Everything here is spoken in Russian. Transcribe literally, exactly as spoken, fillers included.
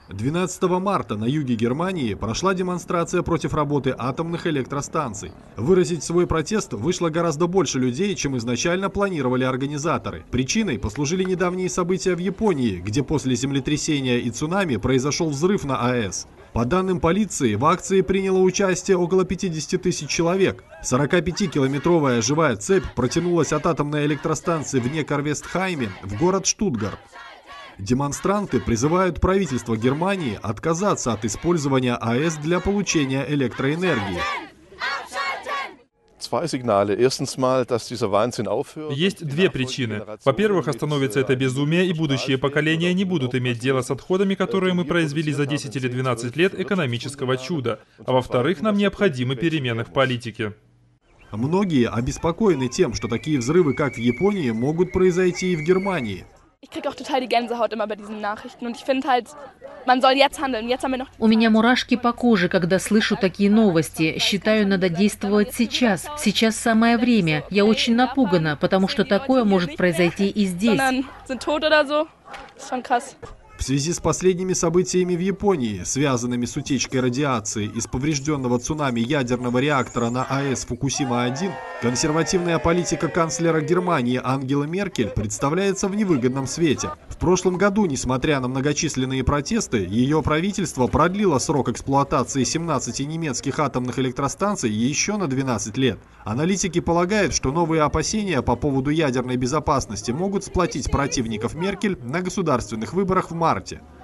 двенадцатого марта на юге Германии прошла демонстрация против работы атомных электростанций. Выразить свой протест вышло гораздо больше людей, чем изначально планировали организаторы. Причиной послужили недавние события в Японии, где после землетрясения и цунами произошел взрыв на АЭС. По данным полиции, в акции приняло участие около пятидесяти тысяч человек. сорокапятикилометровая живая цепь протянулась от атомной электростанции в Некарвестхайме в город Штутгарт. Демонстранты призывают правительство Германии отказаться от использования АЭС для получения электроэнергии. Есть две причины. Во-первых, остановится это безумие, и будущие поколения не будут иметь дело с отходами, которые мы произвели за десять или двенадцать лет экономического чуда. А во-вторых, нам необходимы перемены в политике. Многие обеспокоены тем, что такие взрывы, как в Японии, могут произойти и в Германии. У меня мурашки по коже, когда слышу такие новости. Считаю, надо действовать сейчас. Сейчас самое время. Я очень напугана, потому что такое может произойти и здесь. В связи с последними событиями в Японии, связанными с утечкой радиации из поврежденного цунами ядерного реактора на АЭС Фукусима один, консервативная политика канцлера Германии Ангелы Меркель представляется в невыгодном свете. В прошлом году, несмотря на многочисленные протесты, ее правительство продлило срок эксплуатации семнадцати немецких атомных электростанций еще на двенадцать лет. Аналитики полагают, что новые опасения по поводу ядерной безопасности могут сплотить противников Меркель на государственных выборах в марте.